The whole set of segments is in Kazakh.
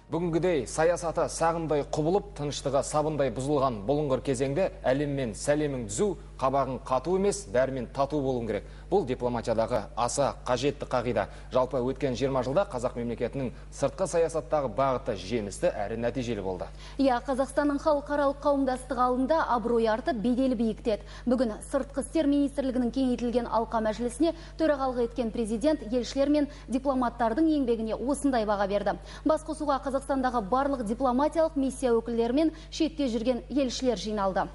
Бүгінгідей саясаты сағындай құбылып, тыныштығы сабындай бұзылған бұлыңғыр кезеңде әлеммен сәлемін түзу, қабағын қату емес, бәрімен тату болуы керек. Бұл дипломатиядағы аса қажетті қағида. Жалпы өткен 20 жылда қазақ мемлекетінің сыртқы саясаттағы бағыты жемісті әрі нәтижелі болды. Қазақстанның халықаралық қауымдастығы алдында абырой артып, беделі биіктеді. Бүгін сыртқы істер министрлігінің кеңейтілген алқа мәжілісіне төрағалық еткен президент елшілер мен дипломаттардың еңбегіне осындай баға берді. Басқосуға Қазақстандағы барлық дипломатиялық миссия өкілдері мен шетте жүрген елшілер жиналды.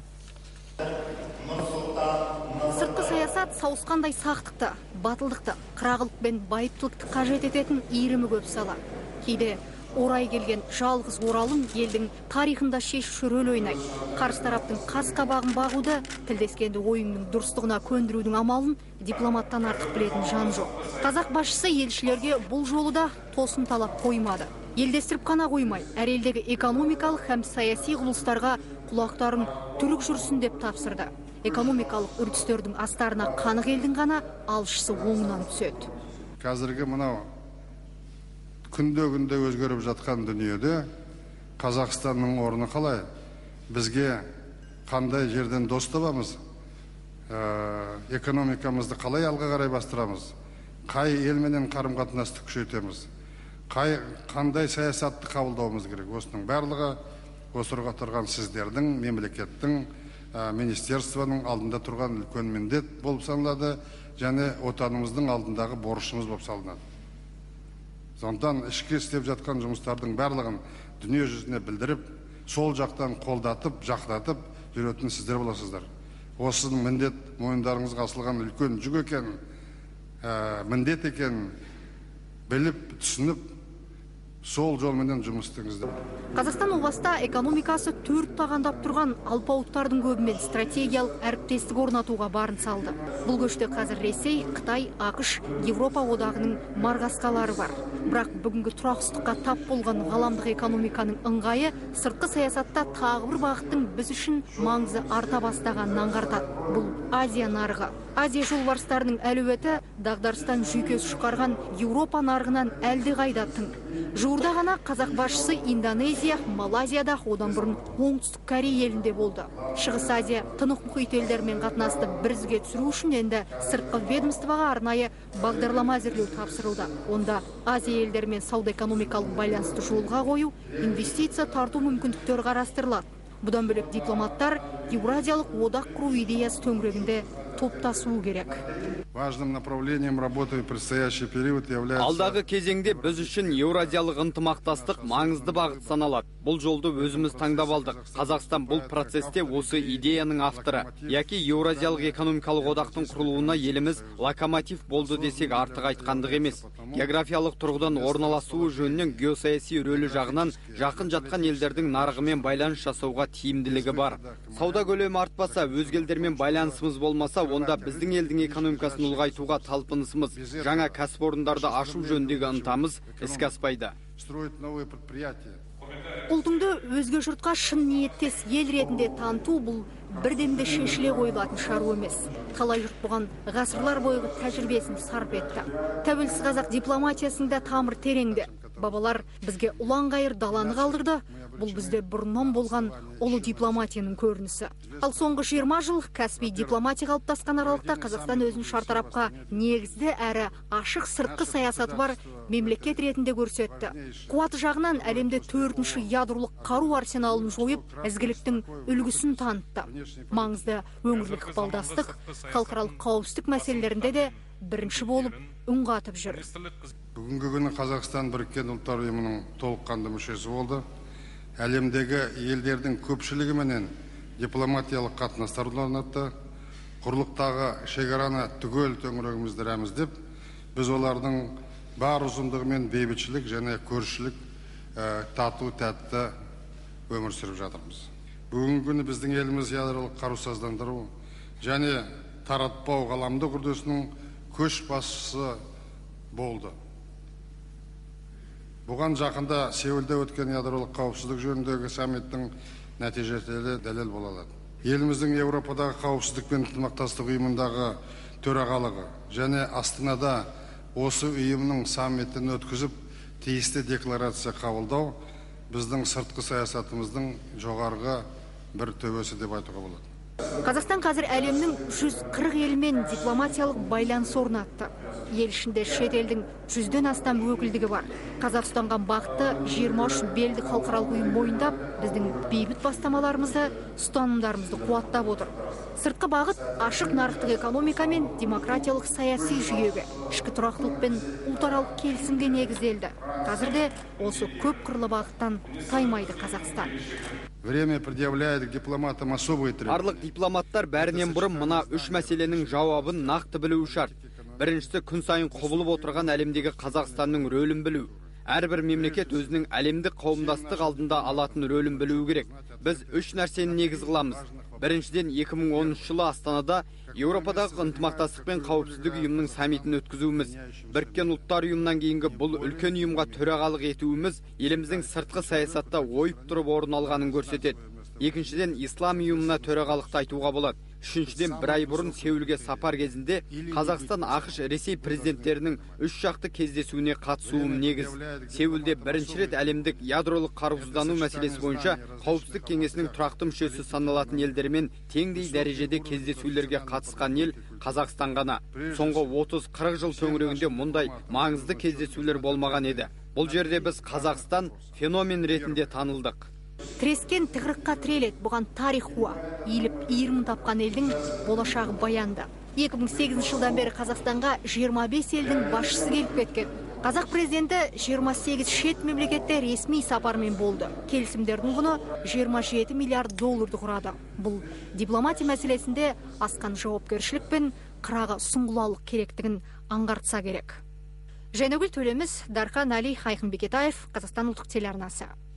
Сыртқы саясат сауысқандай сақтықты, батылдықты, қырағылық пен байыптылықты қажет ететін иірімі көп сала. Кейде орай келген жалғыз оралым елдің тарихында шешуші рөл ойнайды. Қарсы тараптың қас қабағын бағуды, тілдескенді ойының дұрыстығына көндірудің амалын дипломаттан артық білетін жан жоқ. Қазақ басшысы елшілерге бұл жолы да тосын талап қоймады. Елдестіріп қана қоймай, әр елдегі экономикалық һәм саяси құбылыстарға құлақтарын түрік жүрсін деп тапсырды. Экономикалық үрдістердің астарына қанық елдің ғана алшысы оңынан түседі. Қазіргі мынау күнде өзгеріп жатқан дүниеде Қазақстанның орны қалай? Бізге қандай жерден дос табамыз? Экономикамызды қалай алға қарай бастырамыз? Қай елменен қарым-қатынасты күшейтеміз? Қандай саясатты қабылдауымыз керек? Осының барлығы осырға тұрған сіздердің, мемлекеттің, министерствоның алдында тұрған үлкен міндет болып саналады, және отанымыздың алдындағы борышымыз болып салынады. Сондықтан ішкі істеп жатқан жұмыстардың барлығын дүние жүзіне білдіріп, сол жақтан қолдатып, жақтатып жүретін сіздер боласыздар. Осының міндет мойындарыңызға асылған үлкен жүк екен, міндет екен біліп, түсініп, сол жолменен жұмыс істеңіздер. Қазақстан облыста экономикасы төрт тағандап тұрған алпауыттардың көбімен стратегиялық әріптестік орнатуға барын салды. Бұл көште қазір Ресей, Қытай, ақш, Европа одағының марғасқалары бар. Бірақ бүгінгі тұрақсыздыққа тап болған ғаламдық экономиканың ыңғайы сыртқы саясатта тағы бір бағыттың біз үшін маңызы арта бастағанын аңғартады. Бұл Азия нарығы. Азия жолбарыстарының әлеуеті дағдарыстан жүйкесі шығарған Еуропа нарығынан әлдеқайда тың. Жуырда ғана қазақ басшысы Индонезия, Малайзияда, одан бұрын Оңтүстік Корея елінде болды. Шығыс Азия тынық мұхит елдерімен қатынасты бірізге түсіру үшін енді сыртқы ведомствоға арнайы бағдарлама әзірлеу тапсырылды. Онда Азия елдерімен сауда-экономикалық байланысты жолға қою, инвестиция тарту мүмкіндіктері қарастырылады. Бұдан бөлек дипломаттар Еуразиялық одақ құру идеясы төңірегінде топтасуы керек. Важным направлением работы в предстоящий период является... Алдағы кезеңде біз үшін еуразиялық ынтымақтастық маңызды бағыт саналады. Бұл жолды өзіміз таңдап алдық. Қазақстан бұл процесте осы идеяның авторы. Яки Еуразиялық экономикалық одақтың құрылуына еліміз локомотив болды десек артық айтқандық емес. Географиялық тұрғыдан орналасуы жөнінен геосаяси рөлі жағынан жақын жатқан елдердің нарығымен байланыс жасауға тиімділігі бар. Сауда көлемі артпаса, өзге елдермен байланысымыз болмаса, онда біздің елдің экономикасын ұлғайтуға талпынысымыз, жаңа кәсіпорындарды ашу жөніндегі ынтамыз іске аспайды. Ұлтыңды өзге жұртқа шын ниеттес ел ретінде таныту бұл бірдемде шешіле қойылатын шаруа емес. Талай жұрт бұған ғасырлар бойғы тәжірибесін сарп етті. Тәуелсіз қазақ дипломатиясында тамыр тереңде. Бабалар бізге ұлан-ғайыр даланы қалдырды. Бұл бізде бұрыннан болған ұлы дипломатияның көрінісі. Ал соңғы 20 жыл кәсіби дипломатия қалыптасқан аралықта Қазақстан өзін шартарапқа негізді әрі ашық сыртқы саясаты бар мемлекет ретінде көрсетті. Қуаты жағынан әлемде 4-ші ядролық қару арсеналын жойып, ізгіліктің үлгісін танытты. Маңызды өңірлік ықпалдастық, халықаралық қауіпсіздік мәселелерінде де бірінші болып үн қатып жүр. Бүгінгі күні Қазақстан Біріккен Ұлттар ұйымының толыққанды мүшесі болды. Әлемдегі елдердің көпшілігіменен дипломатиялық қатынастар орнатты. Құрлықтағы шекараны түгел төңірегімізді рәміздеп, біз олардың бар ұзындығымен бейбітшілік және көршілік тату тәтті өмір сүріп жатырмыз. Бүгінгі күні біздің еліміз ядролық қарусыздандыру және таратпау ғаламдық үрдісінің көшбасшысы болды. Бұған жақында Сеулде өткен ядролық қауіпсіздік жөніндегі саммиттің нәтижелері дәлел бола алады. Еліміздің Еуропадағы қауіпсіздік пен ынтымақтастық ұйымындағы төрағалығы және Астанада осы ұйымның саммитін өткізіп тиісті декларация қабылдау біздің сыртқы саясатымыздың жоғарғы бір төбесі деп айтуға болады. Қазақстан қазір әлемнің 140 елмен дипломатиялық байланыс орнатты. Ел ішінде шет елдің 100-ден астам өкілдігі бар. Қазақстанға бағытты 23 белді халықаралық ұйым мойындап, біздің бейбіт бастамаларымызды, ұстанымдарымызды қуаттап отыр. Сыртқы бағыт ашық нарықтық экономика мен демократиялық саяси жүйеге, ішкі тұрақтылық пен ұлтаралық келісімге негізделді. Қазірде осы көп қырлы бағыттан таймайды Қазақстан. Время предъявляет к дипломатам особые требования. Барлық дипломаттар бәрінен бұрын мына үш мәселенің жауабын нақты білуі шарт. Біріншісі, күн сайын құбылып отырған әлемдегі Қазақстанның рөлін білу. Әрбір мемлекет өзінің әлемдік қауымдастық алдында алатын рөлін білуі керек. Біз үш нәрсені негіз қыламыз. Біріншіден, 2010 жылы Астанада Еуропадағы ынтымақтастық пен қауіпсіздік ұйымының саммитін өткізуіміз. Біріккен ұлттар ұйымынан кейінгі бұл үлкен ұйымға төрағалық етуіміз еліміздің сыртқы саясатта ойып тұрып орын алғанын көрсетеді. Екіншіден, ислам ұйымына төрағалықты айтуға болады. Үшіншіден, бір ай бұрын Сеулге сапар кезінде Қазақстан, ақш, Ресей президенттерінің үш жақты кездесуіне қатысуым негіз. Сеулде бірінші рет әлемдік ядролық қарусыздану мәселесі бойынша қауіпсіздік кеңесінің тұрақты мүшесі саналатын елдермен теңдей дәрежеде кездесулерге қатысқан ел Қазақстан ғана. Соңғы 30-40 жыл төңірегінде мұндай маңызды кездесулер болмаған еді. Бұл жерде біз Қазақстан феномен ретінде танылдық. Тірескен тығырыққа тіреледі, бұған тарих куә. Иіліп иірімін тапқан елдің болашағы баянды. 2008 жылдан бері Қазақстанға 25 елдің басшысы келіп кеткен. Қазақ президенті 28 шет мемлекетте ресми сапармен болды. Келісімдердің құны 27 миллиард долларды құрады. Бұл дипломатия мәселесінде асқан жауапкершілік пен қырағы сұңғылалық керектігін аңғартса керек. Жайнагүл Төлеміс, Дархан Али, Айқын Бекетаев, Қазақстан ұлттық телеарнасы.